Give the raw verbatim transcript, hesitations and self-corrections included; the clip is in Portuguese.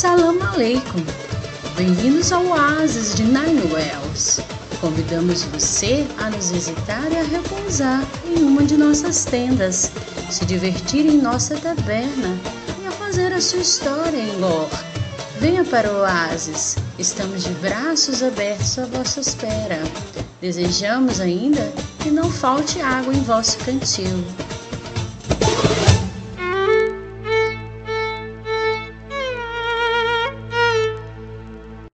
Salam Aleikum! Bem-vindos ao Oásis de Nine Wells. Convidamos você a nos visitar e a repousar em uma de nossas tendas, se divertir em nossa taberna e a fazer a sua história em lore. Venha para o Oásis, estamos de braços abertos à vossa espera. Desejamos ainda que não falte água em vosso cantil.